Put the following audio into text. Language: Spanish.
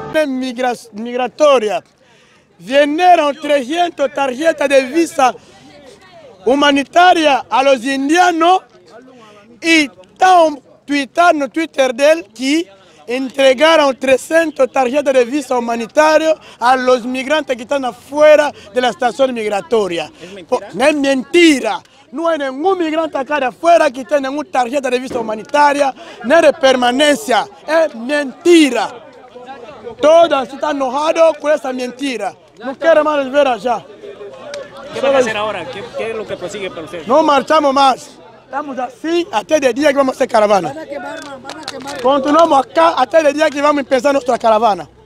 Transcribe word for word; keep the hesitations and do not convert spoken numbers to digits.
Migra migratoria. Vinieron trescientas tarjetas de visa humanitaria a los indianos y están tuitando en Twitter de él que entregaron trescientas tarjetas de visa humanitario a los migrantes que están afuera de la estación migratoria. ¿Es mentira? No es mentira. No hay ningún migrante acá de afuera que tenga una tarjeta de visa humanitaria ni de permanencia. Es mentira. Todos están enojados con esa mentira. No quiero más ver allá. ¿Qué van a hacer ahora? ¿Qué, qué es lo que prosigue para ustedes? No marchamos más. Estamos así hasta el día que vamos a hacer caravana. Continuamos acá hasta el día que vamos a empezar nuestra caravana.